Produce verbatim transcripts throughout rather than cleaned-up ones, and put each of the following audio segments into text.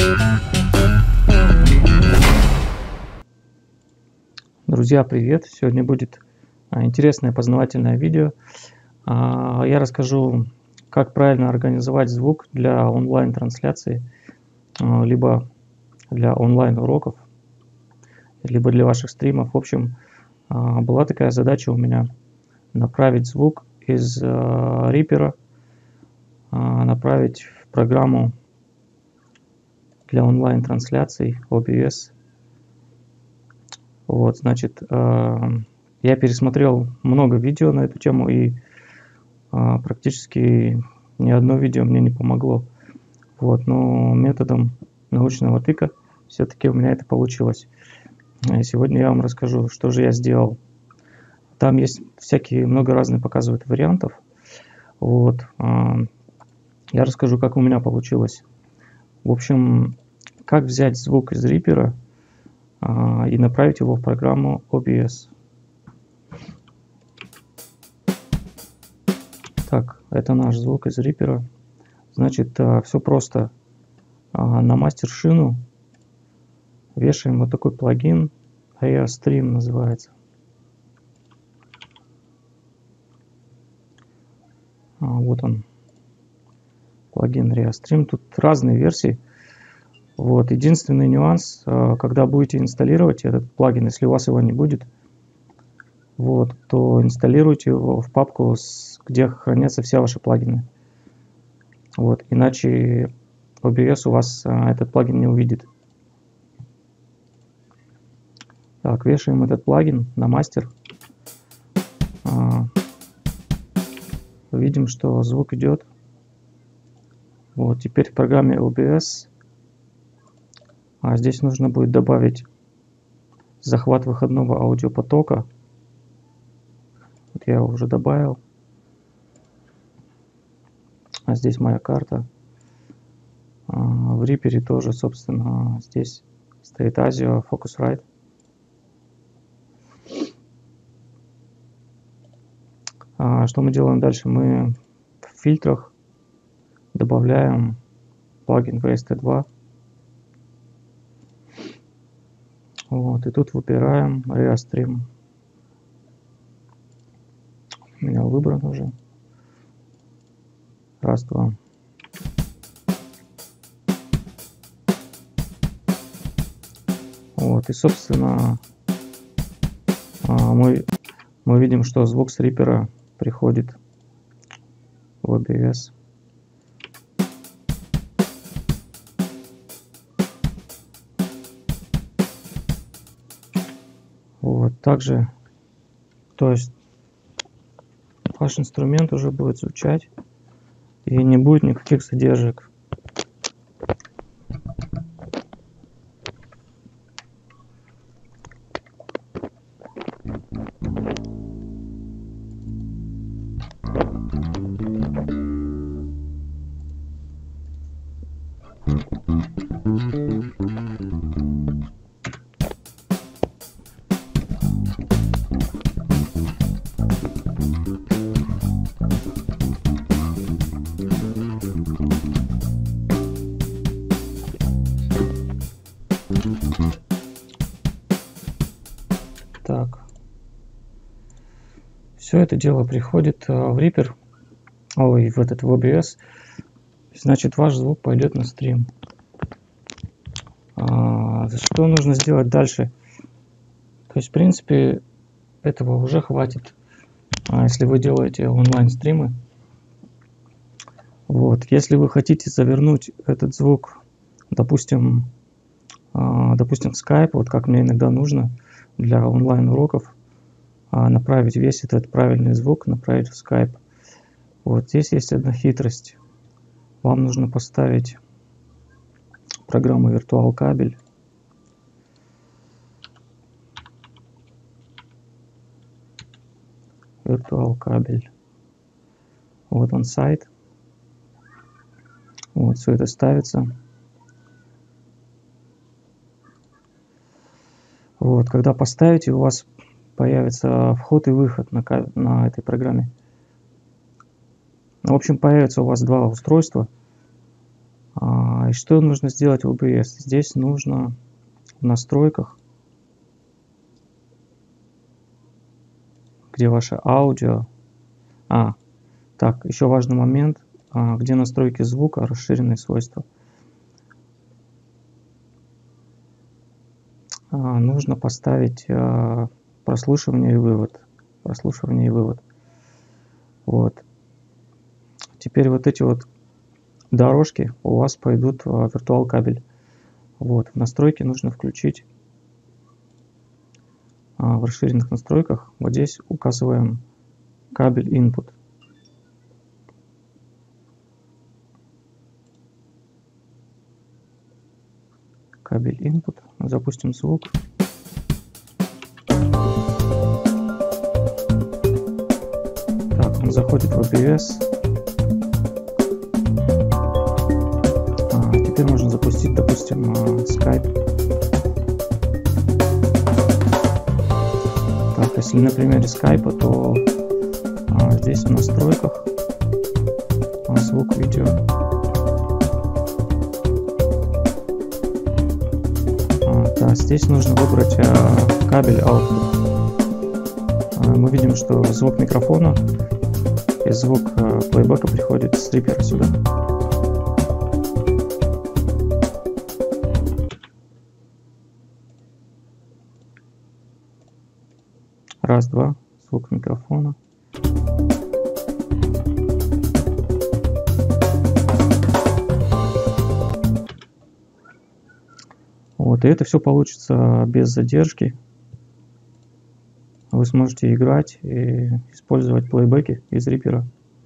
Друзья, привет! Сегодня будет интересное познавательное видео. Я расскажу, как правильно организовать звук для онлайн-трансляции, либо для онлайн-уроков, либо для ваших стримов. В общем, была такая задача у меня направить звук из Reaper, направить в программу для онлайн-трансляций о би эс. Вот, значит, я пересмотрел много видео на эту тему, и практически ни одно видео мне не помогло. Вот, но методом научного тыка все-таки у меня это получилось. И сегодня я вам расскажу, что же я сделал. Там есть всякие, много разных показывают вариантов. Вот, я расскажу, как у меня получилось. В общем, как взять звук из Reaper и направить его в программу о би эс. Так, это наш звук из Reaper. Значит, все просто. На мастер-шину вешаем вот такой плагин, Restream называется. Вот он, плагин Restream. Тут разные версии. Вот. Единственный нюанс, когда будете инсталлировать этот плагин, если у вас его не будет, вот, то инсталируйте его в папку, где хранятся все ваши плагины. Вот. Иначе о би эс у вас этот плагин не увидит. Так, вешаем этот плагин на мастер. Видим, что звук идет. Вот. Теперь в программе о би эс А здесь нужно будет добавить захват выходного аудиопотока. Вот я его уже добавил. А здесь моя карта. В Reaper тоже, собственно, здесь стоит ASIO Focusrite. Что мы делаем дальше? Мы в фильтрах добавляем плагин ви эс ти два. Вот, и тут выбираем Restream. У меня выбран уже. Раз, два. Вот, и, собственно, мы, мы видим, что звук с Reaper приходит в о би эс. Вот, также, то есть, ваш инструмент уже будет звучать, и не будет никаких задержек. Так, все это дело приходит в Reaper, ой, в этот в о би эс, значит, ваш звук пойдет на стрим. А, что нужно сделать дальше? То есть, в принципе, этого уже хватит, а, если вы делаете онлайн-стримы. Вот, если вы хотите завернуть этот звук, допустим, а, допустим, в Skype, вот как мне иногда нужно для онлайн-уроков, а, направить весь этот правильный звук, направить в Skype. Вот здесь есть одна хитрость. Вам нужно поставить программу Virtual Кабель. Virtual Кабель. Вот он сайт. Вот все это ставится. Вот, когда поставите, у вас появится вход и выход на, на этой программе. В общем, появится у вас два устройства. И что нужно сделать в о бэ эс? Здесь нужно в настройках, где ваше аудио. А, так, еще важный момент, где настройки звука, расширенные свойства. Нужно поставить прослушивание и вывод. Прослушивание и вывод. Вот. Теперь вот эти вот дорожки у вас пойдут в виртуал кабель. Вот. В настройки нужно включить в расширенных настройках. Вот здесь указываем кабель input. Кабель input. Запустим звук. Так, он заходит в о бэ эс. А, теперь можно запустить, допустим, Skype. Так, если на примере Skype, то а, здесь в настройках а, звук, видео. Да, здесь нужно выбрать а, кабель output. А, мы видим, что звук микрофона и звук а, плейбека приходит с рипера сюда. Раз, два, звук микрофона. Вот, и это все получится без задержки. Вы сможете играть и использовать плейбеки из рипера.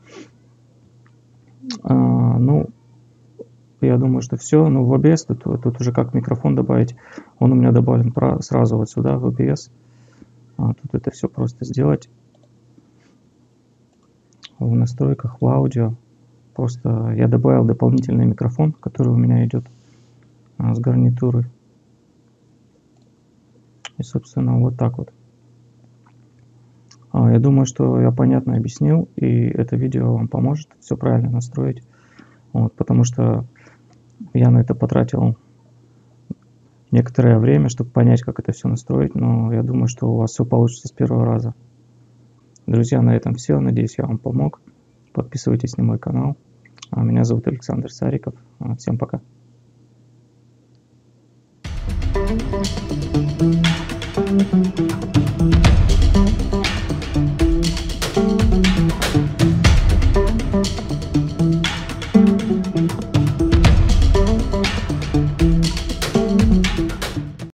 А, ну, я думаю, что все. Ну, в о бэ эс тут, тут уже как микрофон добавить. Он у меня добавлен про, сразу вот сюда, в о бэ эс. А, тут это все просто сделать. В настройках, в аудио. Просто я добавил дополнительный микрофон, который у меня идет а, с гарнитурой. И, собственно, вот так вот. А, я думаю, что я понятно объяснил, и это видео вам поможет все правильно настроить. Вот, потому что я на это потратил некоторое время, чтобы понять, как это все настроить. Но я думаю, что у вас все получится с первого раза. Друзья, на этом все. Надеюсь, я вам помог. Подписывайтесь на мой канал. Меня зовут Александр Сариков. Всем пока.